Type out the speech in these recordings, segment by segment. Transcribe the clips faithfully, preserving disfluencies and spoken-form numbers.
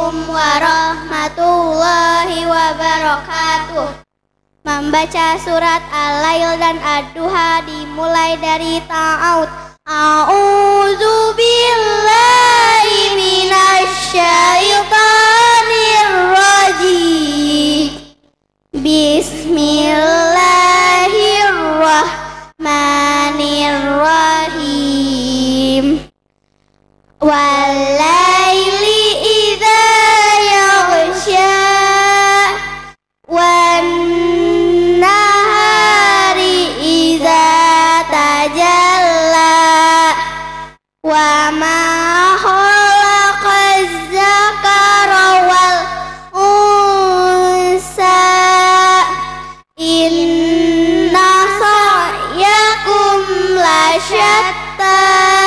Assalamualaikum warahmatullahi wabarakatuh. Membaca surat Al-Lail dan Ad-Duha dimulai dari ta'awud. A'udzu billahi minasy syaithanir rajim. Bismillahirrahmanirrahim. Wal-laili idza yaghsha wan-nahari idza tajalla wa ma khalaqaz zakara wal unsa inna sa'yakum lasyatta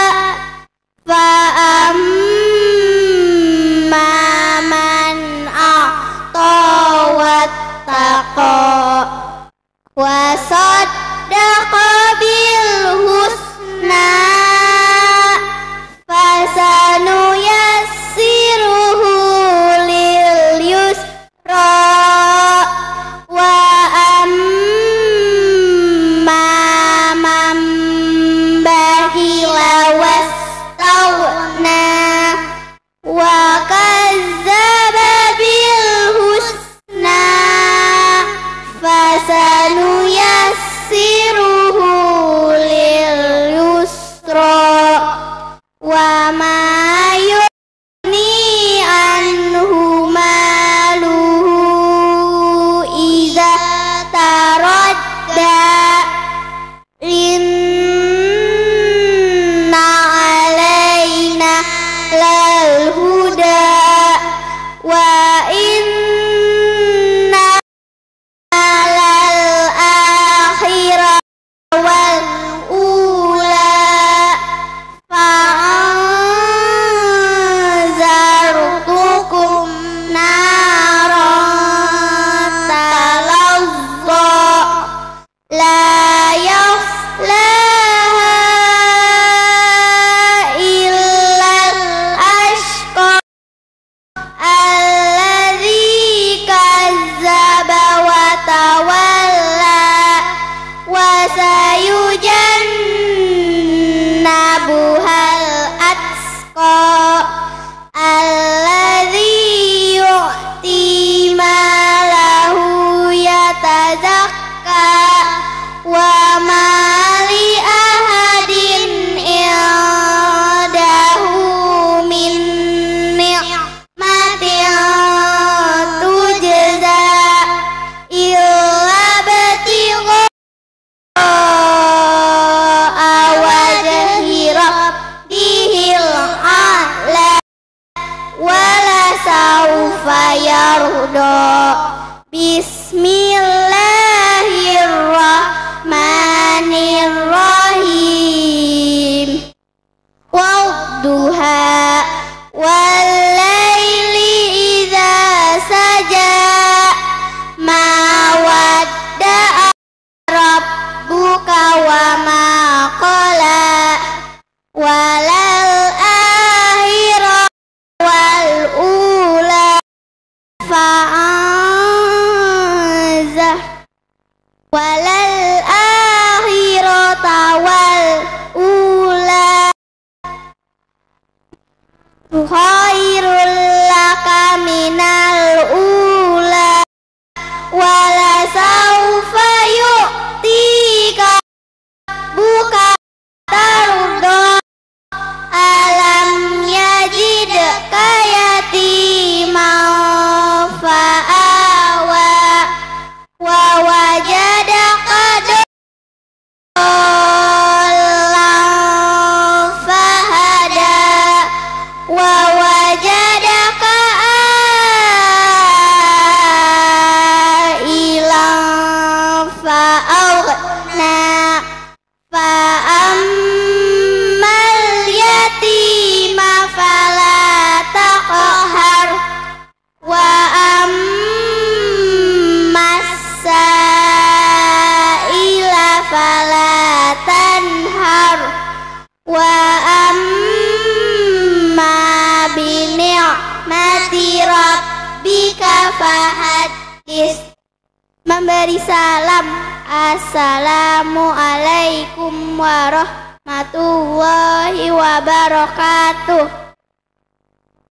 fa'amma man a'ta wattaqa wa saddaqa bil husna fasanuyassiruhu lil yusra wa amma man bakhila wastawna wa kazzaba bil husna fasanuyassiruhu lil yusra wa ma yughni anhu maluhu idza taradda inna alaina lal huda wa inna lal akhirah wal ula fa'anzartukum naran talazza la yaslaha illal ashqa alladzi kazzaba wa tawalla wa sayujannabuhal atqa alladzi yu'ti malahu yatazakka wa ma li ahadin indahu min ni'matin tujza illa batigha wajhi rabbihil a'la wala sawfa yarda. Bismillahirrahmanirrahim. Wadduha wal-laili idza saja ma wadda'a rabbuka wa ma qala walal akhirah wal ula fa'anzah walal akhirata wal ula khairul laka minal ula wala sawfa yu'tika buka tarda alam yajidka yatiman fa'awa wa wajadaka dollan fahada wa rahmati rabbika fahaddits. Memberi salam, assalamualaikum warahmatullahi wabarakatuh.